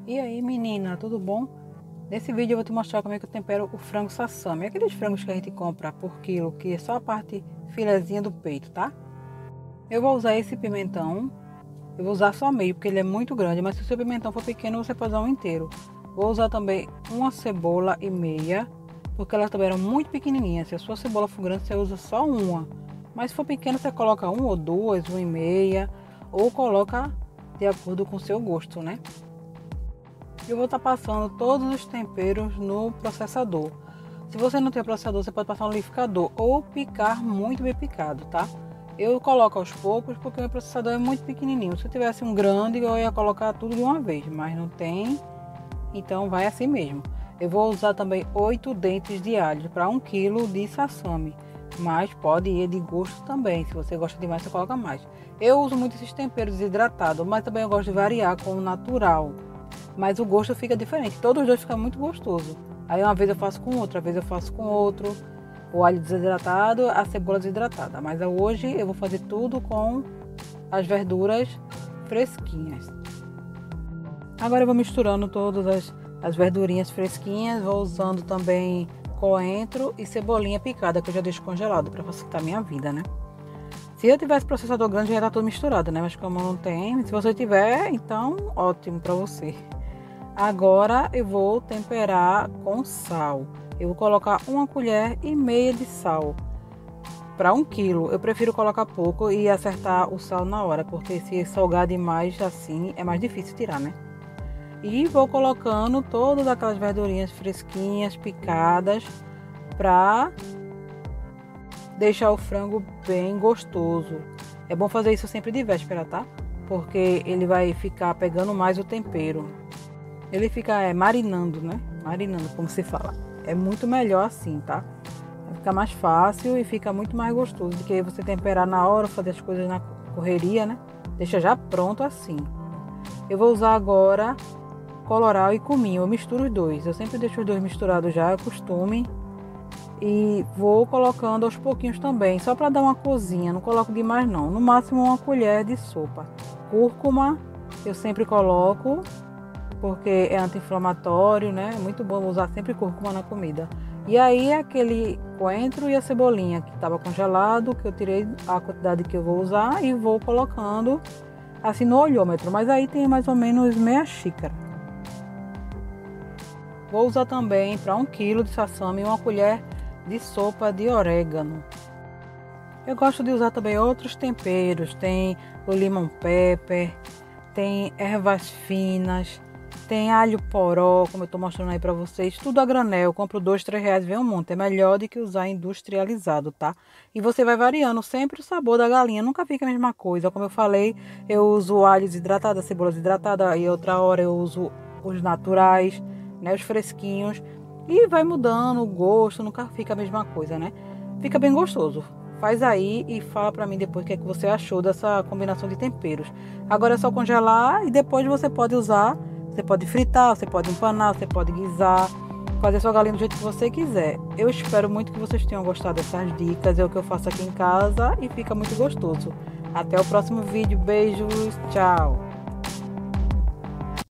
E aí, menina, tudo bom? Nesse vídeo eu vou te mostrar como é que eu tempero o frango sassami. Aqueles frangos que a gente compra por quilo, que é só a parte filezinha do peito, tá? Eu vou usar esse pimentão. Eu vou usar só meio, porque ele é muito grande, mas se o seu pimentão for pequeno, você pode usar um inteiro. Vou usar também uma cebola e meia, porque elas também eram muito pequenininhas. Se a sua cebola for grande, você usa só uma. Mas se for pequena, você coloca uma ou duas, uma e meia, ou coloca de acordo com o seu gosto, né? Eu vou estar passando todos os temperos no processador. Se você não tem processador, você pode passar no liquidificador ou picar muito bem picado, tá? Eu coloco aos poucos porque o meu processador é muito pequenininho. Se eu tivesse um grande, eu ia colocar tudo de uma vez, mas não tem, então vai assim mesmo. Eu vou usar também 8 dentes de alho para 1 kg de sassami, mas pode ir de gosto também. Se você gosta demais, você coloca mais. Eu uso muito esses temperos desidratados, mas também eu gosto de variar com o natural. Mas o gosto fica diferente, todos os dois ficam muito gostoso. Aí uma vez eu faço com outra vez eu faço com outro. O alho desidratado, a cebola desidratada. Mas hoje eu vou fazer tudo com as verduras fresquinhas. Agora eu vou misturando todas as verdurinhas fresquinhas. Vou usando também coentro e cebolinha picada, que eu já deixo congelado para facilitar a minha vida, né? Se eu tivesse processador grande, já ia estar tudo misturado, né? Mas como não tem, se você tiver, então ótimo para você. Agora eu vou temperar com sal. Eu vou colocar 1,5 colher de sal para 1 kg. Eu prefiro colocar pouco e acertar o sal na hora, porque se salgar demais assim é mais difícil tirar, né? E vou colocando todas aquelas verdurinhas fresquinhas, picadas, para deixar o frango bem gostoso. É bom fazer isso sempre de véspera, tá? Porque ele vai ficar pegando mais o tempero. Ele fica marinando, né? Marinando, como se fala. É muito melhor assim, tá? Fica mais fácil e fica muito mais gostoso do que você temperar na hora, fazer as coisas na correria, né? Deixa já pronto assim. Eu vou usar agora colorau e cominho. Eu misturo os dois. Eu sempre deixo os dois misturados já, é costume. E vou colocando aos pouquinhos também, só para dar uma cozinha. Não coloco demais não. No máximo 1 colher de sopa. Cúrcuma eu sempre coloco, porque é anti-inflamatório, né? É muito bom usar sempre cúrcuma na comida. E aí aquele coentro e a cebolinha que estava congelado, que eu tirei a quantidade que eu vou usar e vou colocando assim no olhômetro. Mas aí tem mais ou menos meia xícara. Vou usar também para 1 kg de sassami 1 colher de sopa de orégano. Eu gosto de usar também outros temperos. Tem o lemon pepper, tem ervas finas, tem alho poró, como eu estou mostrando aí para vocês, tudo a granel. Eu compro 2, 3 reais, vem um monte. É melhor do que usar industrializado, tá? E você vai variando sempre o sabor da galinha, nunca fica a mesma coisa. Como eu falei, eu uso o alho desidratado, a cebola desidratada, e outra hora eu uso os naturais, né, os fresquinhos. E vai mudando o gosto, nunca fica a mesma coisa, né? Fica bem gostoso. Faz aí e fala pra mim depois o que é que você achou dessa combinação de temperos. Agora é só congelar e depois você pode usar. Você pode fritar, você pode empanar, você pode guisar, fazer sua galinha do jeito que você quiser. Eu espero muito que vocês tenham gostado dessas dicas. É o que eu faço aqui em casa e fica muito gostoso. Até o próximo vídeo. Beijos. Tchau.